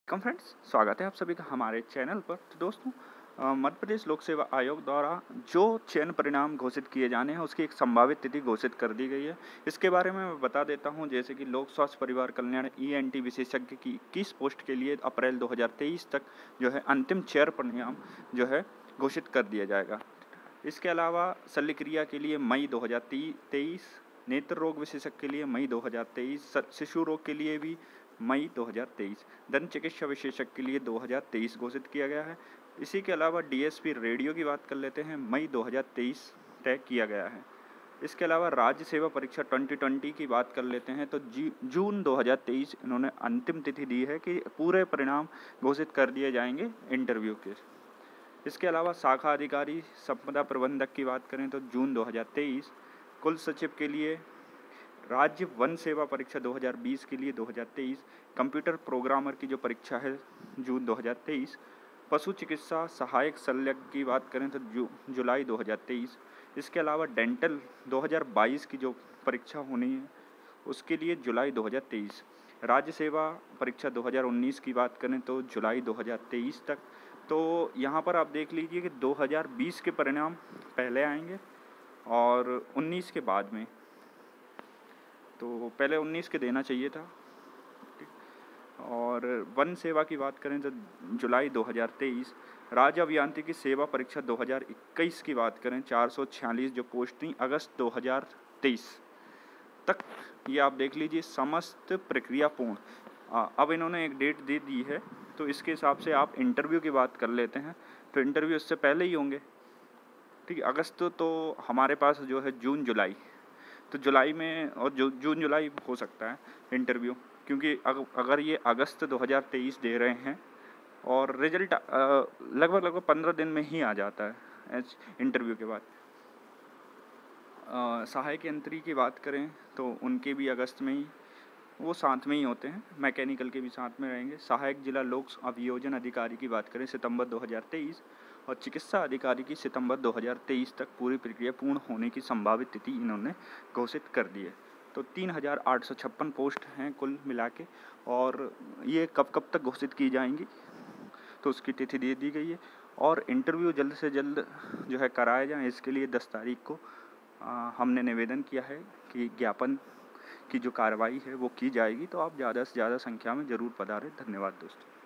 Welcome friends, स्वागत है आप सभी का हमारे चैनल पर। तो दोस्तों, मध्य प्रदेश लोक सेवा आयोग द्वारा जो चयन परिणाम घोषित किए जाने हैं उसकी एक संभावित तिथि घोषित कर दी गई है। इसके बारे में मैं बता देता हूं, जैसे कि लोक स्वास्थ्य परिवार कल्याण ईएनटी विशेषज्ञ की 21 पोस्ट के लिए अप्रैल 2023 तक जो है अंतिम चयन परिणाम जो है घोषित कर दिया जाएगा। इसके अलावा शल्य क्रिया के लिए मई 2023, नेत्र रोग विशेषज्ञ के लिए मई 2023, शिशु रोग के लिए भी मई 2023, दंत चिकित्सा विशेषज्ञ के लिए 2023 घोषित किया गया है। इसी के अलावा डीएसपी रेडियो की बात कर लेते हैं, मई 2023 तय किया गया है। इसके अलावा राज्य सेवा परीक्षा 2020 की बात कर लेते हैं तो जून 2023 इन्होंने अंतिम तिथि दी है कि पूरे परिणाम घोषित कर दिए जाएंगे इंटरव्यू के। इसके अलावा शाखा अधिकारी संपदा प्रबंधक की बात करें तो जून 2023, कुल सचिव के लिए राज्य वन सेवा परीक्षा 2020 के लिए 2023, कंप्यूटर प्रोग्रामर की जो परीक्षा है जून 2023, पशु चिकित्सा सहायक शल्यज्ञ की बात करें तो जुलाई 2023। इसके अलावा डेंटल 2022 की जो परीक्षा होनी है उसके लिए जुलाई 2023। राज्य सेवा परीक्षा 2019 की बात करें तो जुलाई 2023 तक। तो यहाँ पर आप देख लीजिए कि 2020 के परिणाम पहले आएंगे और 19 के बाद में, तो पहले 19 के देना चाहिए था। और वन सेवा की बात करें तो जुलाई 2023, राज्य अभियांत्रिकी सेवा परीक्षा 2021 की बात करें 446 जो पोस्ट थी अगस्त 2023 तक। ये आप देख लीजिए समस्त प्रक्रिया पूर्ण। अब इन्होंने एक डेट दे दी है, तो इसके हिसाब से आप इंटरव्यू की बात कर लेते हैं तो इंटरव्यू इससे पहले ही होंगे। ठीक, अगस्त तो हमारे पास जो है जून जुलाई, तो जुलाई में और जून जुलाई हो सकता है इंटरव्यू, क्योंकि अगर ये अगस्त 2023 दे रहे हैं और रिजल्ट लगभग 15 दिन में ही आ जाता है इंटरव्यू के बाद। सहायक यंत्री की बात करें तो उनके भी अगस्त में ही, वो साथ में ही होते हैं, मैकेनिकल के भी साथ में रहेंगे। सहायक जिला लोक अभियोजन अधिकारी की बात करें सितंबर 2023 और चिकित्सा अधिकारी की सितंबर 2023 तक पूरी प्रक्रिया पूर्ण होने की संभावित तिथि इन्होंने घोषित कर दी है। तो 3856 पोस्ट हैं कुल मिला के, और ये कब तक घोषित की जाएंगी तो उसकी तिथि दे दी गई है। और इंटरव्यू जल्द से जल्द जो है कराया जाए, इसके लिए 10 तारीख को हमने निवेदन किया है कि ज्ञापन की जो कार्रवाई है वो की जाएगी। तो आप ज़्यादा से ज़्यादा संख्या में ज़रूर पधारें। धन्यवाद दोस्तों।